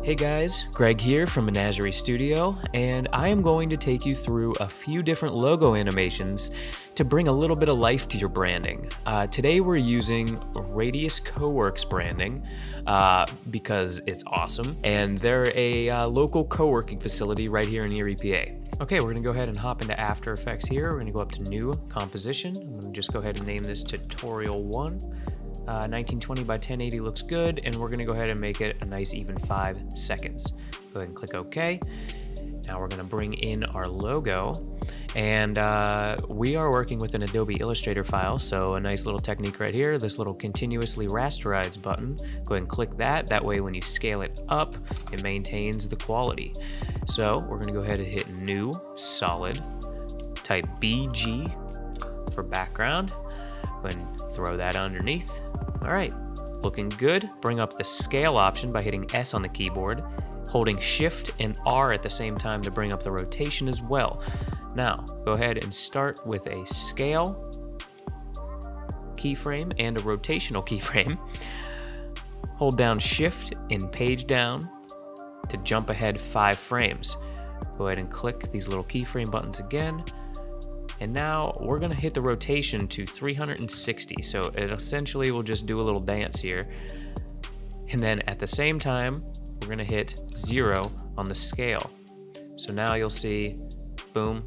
Hey guys, Greg here from Menajerie Studio, and I am going to take you through a few different logo animations to bring a little bit of life to your branding. Today we're using Radius Coworks branding because it's awesome, and they're a local co-working facility right here in Erie, PA. Okay, we're gonna go ahead and hop into After Effects here. We're gonna go up to New Composition. I'm gonna just go ahead and name this Tutorial 1. 1920 by 1080 looks good, and we're going to go ahead and make it a nice even 5 seconds. Go ahead and click OK. Now we're going to bring in our logo, and we are working with an Adobe Illustrator file, so a nice little technique right here, this little continuously rasterize button. Go ahead and click that. That way when you scale it up, it maintains the quality. So we're going to go ahead and hit New, Solid, type BG for background, and throw that underneath. All right, looking good. Bring up the scale option by hitting S on the keyboard, holding Shift and R at the same time to bring up the rotation as well. Now, go ahead and start with a scale keyframe and a rotational keyframe. Hold down Shift and page down to jump ahead 5 frames. Go ahead and click these little keyframe buttons again. And now we're gonna hit the rotation to 360. So it essentially will just do a little dance here. And then at the same time, we're gonna hit 0 on the scale. So now you'll see, boom,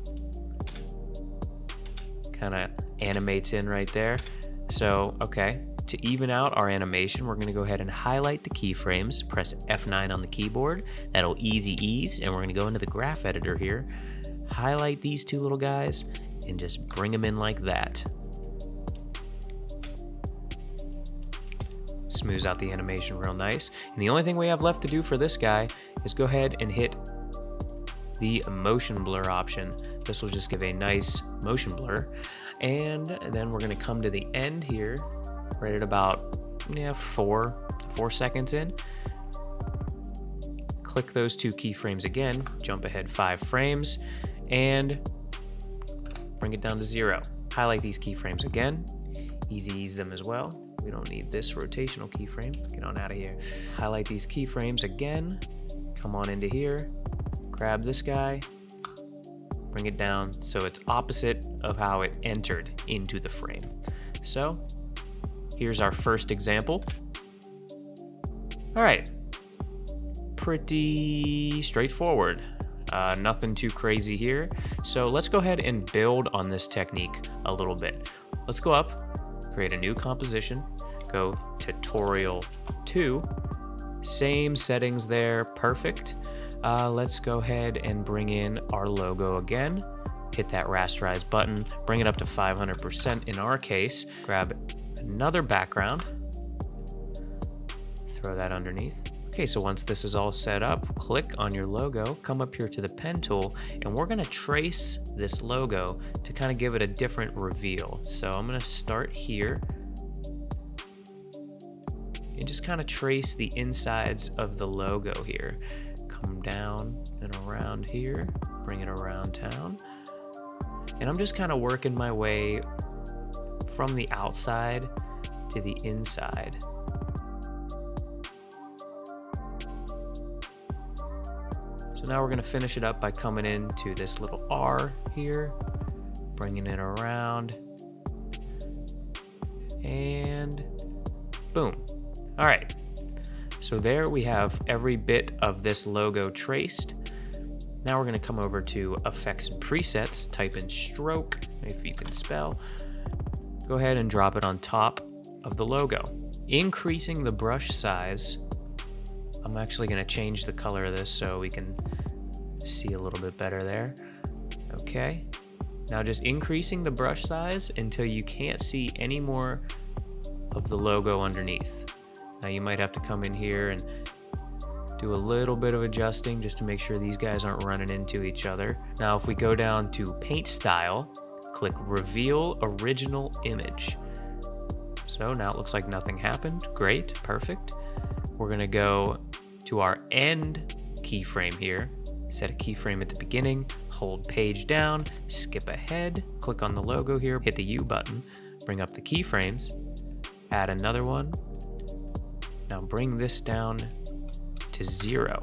kind of animates in right there. So, okay, to even out our animation, we're gonna go ahead and highlight the keyframes, press F9 on the keyboard. That'll ease, and we're gonna go into the graph editor here, highlight these 2 little guys, and just bring them in like that. Smooths out the animation real nice. And the only thing we have left to do for this guy is go ahead and hit the motion blur option. This will just give a nice motion blur. And then we're gonna come to the end here, right at about 4 seconds in. Click those 2 keyframes again, jump ahead 5 frames, and bring it down to 0. Highlight these keyframes again, ease them as well. We don't need this rotational keyframe. Get on out of here. Highlight these keyframes again, come on into here, grab this guy, bring it down so it's opposite of how it entered into the frame. So here's our first example. All right, pretty straightforward. Nothing too crazy here. So let's go ahead and build on this technique a little bit. Let's go up, create a new composition, go Tutorial 2, same settings there, perfect. Let's go ahead and bring in our logo again, hit that rasterize button, bring it up to 500% in our case, grab another background, throw that underneath. Okay, so once this is all set up, click on your logo, come up here to the pen tool, and we're gonna trace this logo to kind of give it a different reveal. So I'm gonna start here and just kind of trace the insides of the logo here. Come down and around here, bring it around town. And I'm just kind of working my way from the outside to the inside. So now we're gonna finish it up by coming into this little R here, bringing it around, and boom. All right, so there we have every bit of this logo traced. Now we're gonna come over to Effects and Presets, type in Stroke, if you can spell. Go ahead and drop it on top of the logo. Increasing the brush size, I'm actually gonna change the color of this so we can see a little bit better there. Okay, now just increasing the brush size until you can't see any more of the logo underneath. Now you might have to come in here and do a little bit of adjusting just to make sure these guys aren't running into each other. Now if we go down to Paint Style, click Reveal Original Image. So now it looks like nothing happened. Great, perfect. We're gonna go to our end keyframe here, set a keyframe at the beginning, hold page down, skip ahead, click on the logo here, hit the U button, bring up the keyframes, add another one. Now bring this down to to 0.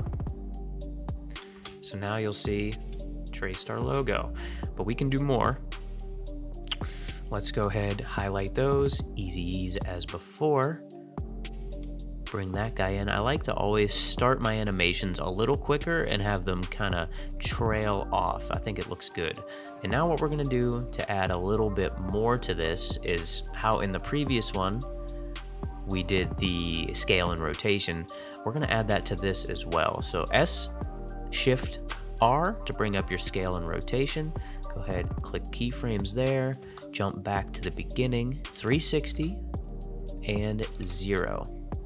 So now you'll see traced our logo, but we can do more. Let's go ahead, highlight those, easy ease as before. Bring that guy in. I like to always start my animations a little quicker and have them kind of trail off. I think it looks good. And now what we're gonna do to add a little bit more to this is how in the previous one, we did the scale and rotation. We're gonna add that to this as well. So S, Shift, R to bring up your scale and rotation. Go ahead, click keyframes there, jump back to the beginning, 360 and 0.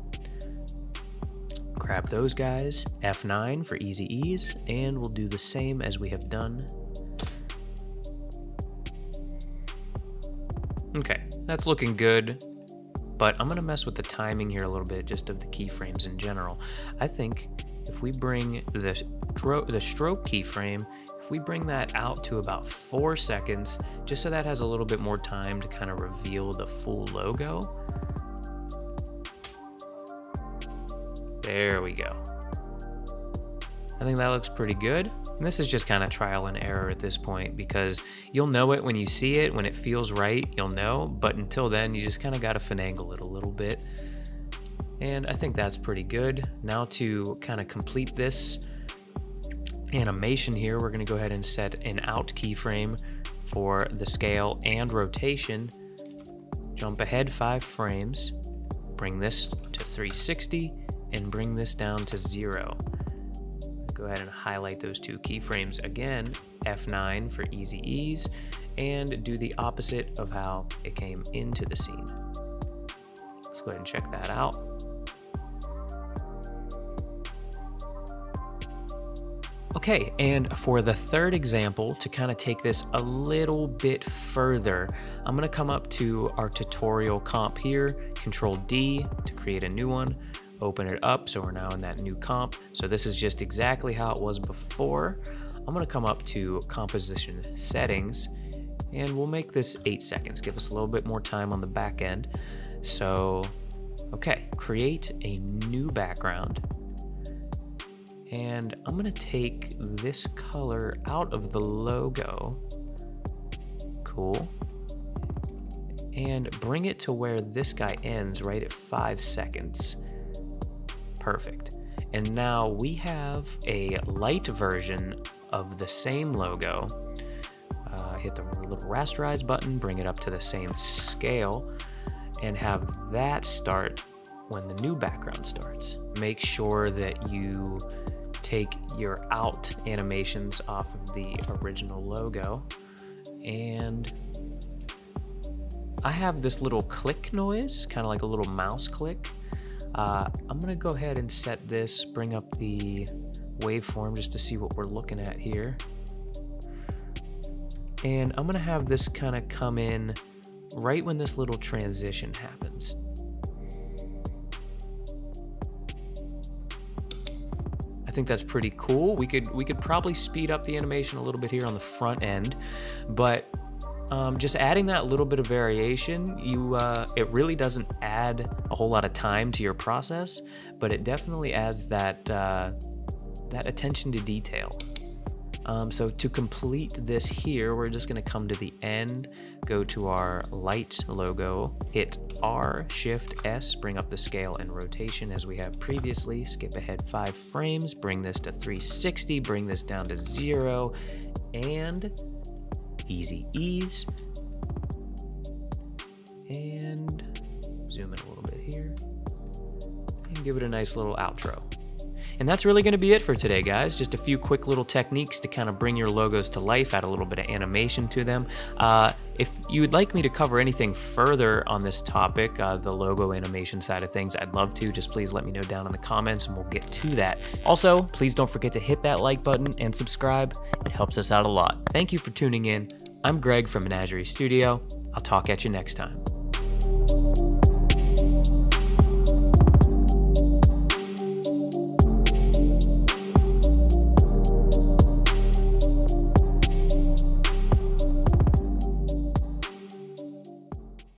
Grab those guys, F9 for easy ease, and we'll do the same as we have done. Okay, that's looking good, but I'm gonna mess with the timing here a little bit, just of the keyframes in general. I think if we bring the stroke keyframe, if we bring that out to about 4 seconds, just so that has a little bit more time to kind of reveal the full logo. There we go. I think that looks pretty good. And this is just kind of trial and error at this point, because you'll know it when you see it, when it feels right, you'll know, but until then, you just kind of got to finagle it a little bit. And I think that's pretty good. Now to kind of complete this animation here, we're gonna go ahead and set an out keyframe for the scale and rotation. Jump ahead 5 frames, bring this to 360, and bring this down to 0. Go ahead and highlight those 2 keyframes again, F9 for easy ease, and do the opposite of how it came into the scene. Let's go ahead and check that out. Okay, and for the third example, to kind of take this a little bit further, I'm gonna come up to our tutorial comp here, Control D to create a new one, open it up, so we're now in that new comp. So this is just exactly how it was before. I'm gonna come up to composition settings, and we'll make this 8 seconds, give us a little bit more time on the back end. So, okay, create a new background. And I'm gonna take this color out of the logo. Cool. And bring it to where this guy ends, right at 5 seconds. Perfect. And now we have a light version of the same logo. Hit the little rasterize button, bring it up to the same scale, and have that start when the new background starts. Make sure that you take your out animations off of the original logo. And I have this little click noise, kind of like a little mouse click. I'm gonna go ahead and set this, bring up the waveform just to see what we're looking at here. And I'm gonna have this kind of come in right when this little transition happens. I think that's pretty cool. We could probably speed up the animation a little bit here on the front end, but just adding that little bit of variation, it really doesn't add a whole lot of time to your process, but it definitely adds that that attention to detail. So to complete this here, we're just gonna come to the end, go to our light logo, hit R, Shift S, bring up the scale and rotation as we have previously, skip ahead 5 frames, bring this to 360, bring this down to 0, and easy ease. And zoom in a little bit here, and give it a nice little outro. And that's really gonna be it for today, guys. Just a few quick little techniques to kind of bring your logos to life, add a little bit of animation to them. If you would like me to cover anything further on this topic, the logo animation side of things, I'd love to. Just please let me know down in the comments and we'll get to that. Also, please don't forget to hit that like button and subscribe. It helps us out a lot. Thank you for tuning in. I'm Greg from Menajerie Studio. I'll talk at you next time.